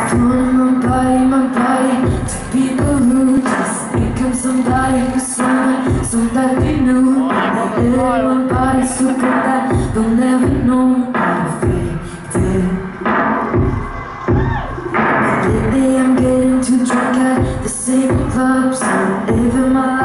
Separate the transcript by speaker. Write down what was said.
Speaker 1: Doing my body to people who just become somebody who's somebody new. My body so good that they'll never know how to fake it. Lately I'm getting too drunk at the same clubs, and living my